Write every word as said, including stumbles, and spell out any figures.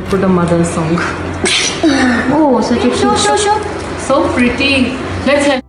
put a mother song. Oh, such a cute. Show, show, show. So pretty. Let's have